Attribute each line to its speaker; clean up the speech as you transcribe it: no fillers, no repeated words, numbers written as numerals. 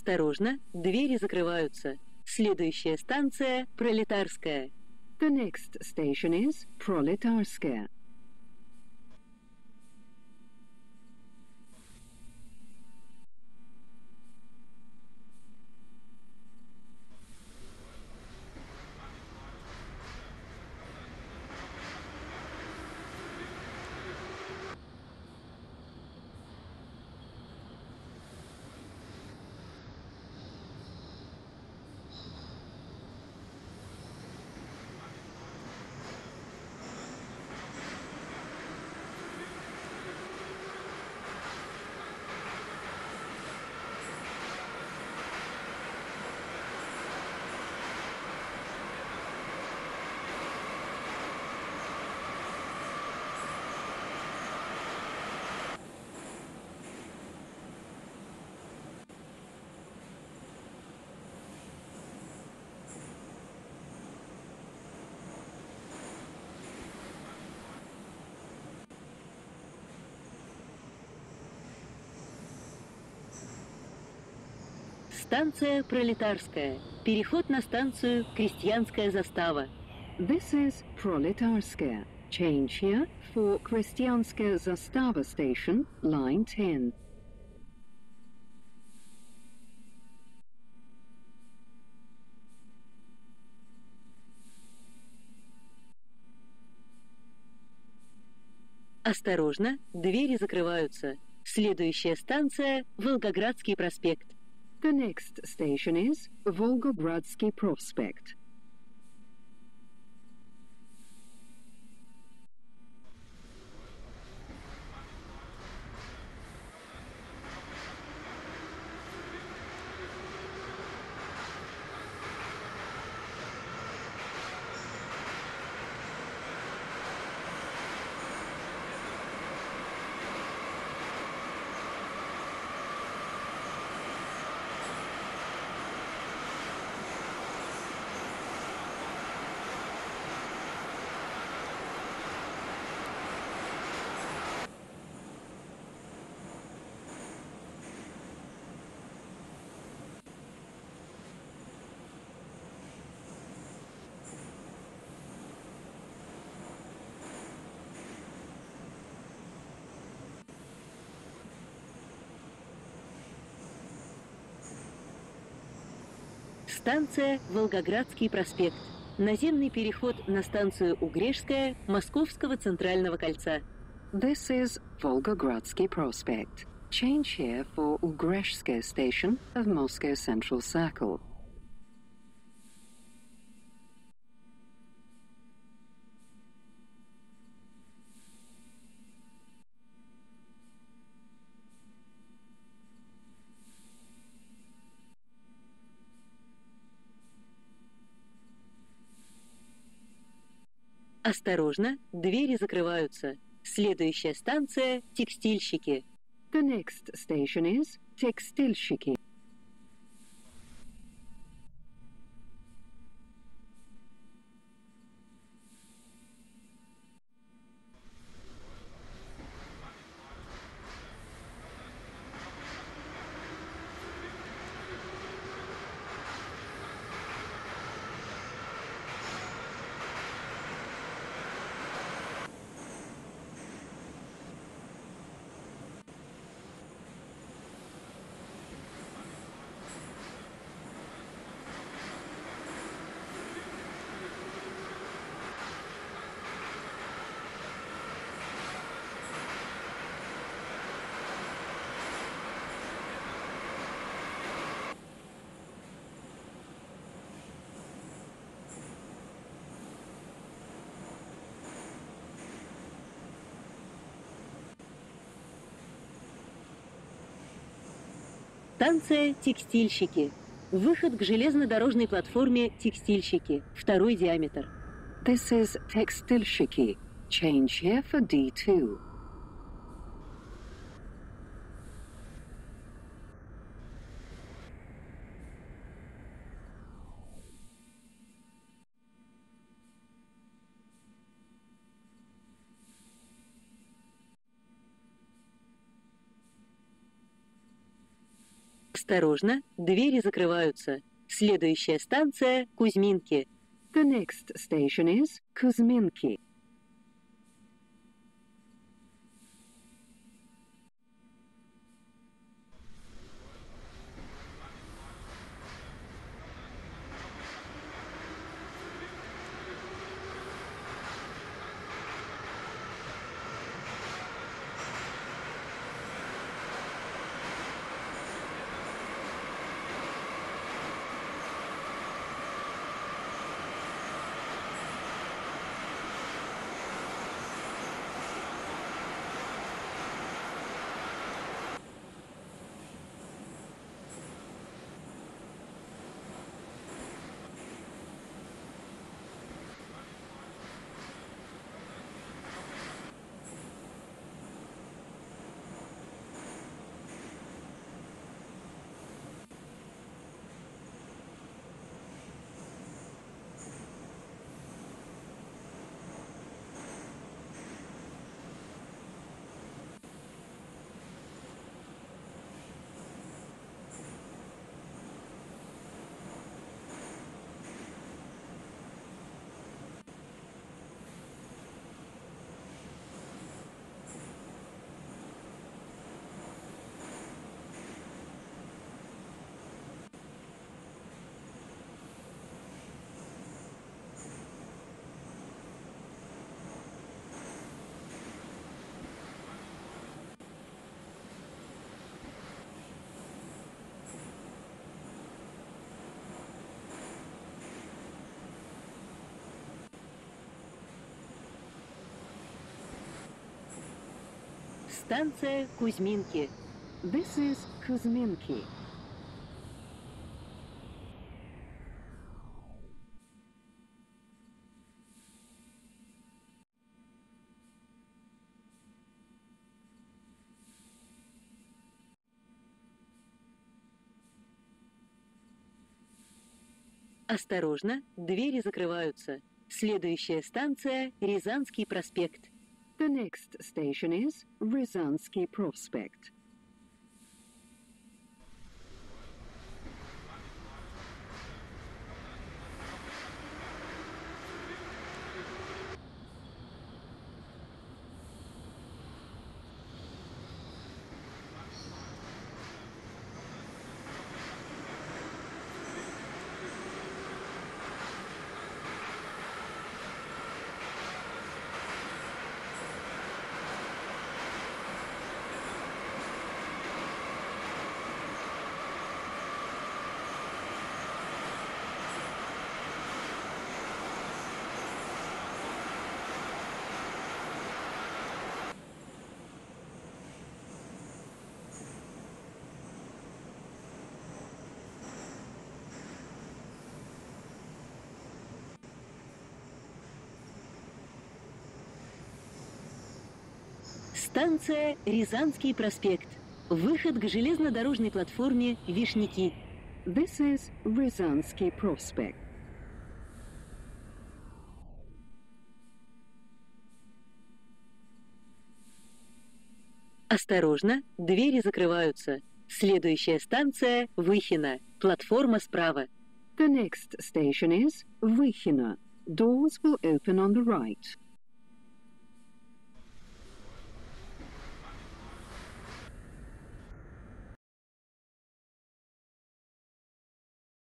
Speaker 1: Осторожно, двери закрываются. Следующая станция – Пролетарская.
Speaker 2: The next station is Proletarskaya.
Speaker 1: Станция Пролетарская. Переход на станцию Крестьянская застава.
Speaker 2: This is Proletarskaya. Change here for Krestianskaya Zastava station, line 10.
Speaker 1: Осторожно, двери закрываются. Следующая станция – Волгоградский проспект.
Speaker 2: The next station is Volgogradsky Prospect.
Speaker 1: Станция Волгоградский проспект. Наземный переход на станцию Угрешская Московского центрального кольца.
Speaker 2: This is Volgogradsky Prospect. Change here for Ugreshskaya station of Moscow Central Circle.
Speaker 1: Осторожно, двери закрываются. Следующая станция – Текстильщики.
Speaker 2: The next station is Tekstilshiki.
Speaker 1: Станция Текстильщики. Выход к железнодорожной платформе Текстильщики. Второй диаметр.
Speaker 2: This is Tekstilshiki. Change here for D2.
Speaker 1: Осторожно, двери закрываются. Следующая станция – Кузьминки.
Speaker 2: The next station is Kuzminki.
Speaker 1: Станция Кузьминки.
Speaker 2: This is Kuzminki.
Speaker 1: Осторожно, двери закрываются. Следующая станция – Рязанский проспект.
Speaker 2: The next station is Ryazansky Prospect.
Speaker 1: Станция Рязанский проспект. Выход к железнодорожной платформе Вишняки.
Speaker 2: This is Ryazansky Prospect.
Speaker 1: Осторожно, двери закрываются. Следующая станция – Выхино. Платформа справа.
Speaker 2: The next station is Vykhina. Doors will open on the right.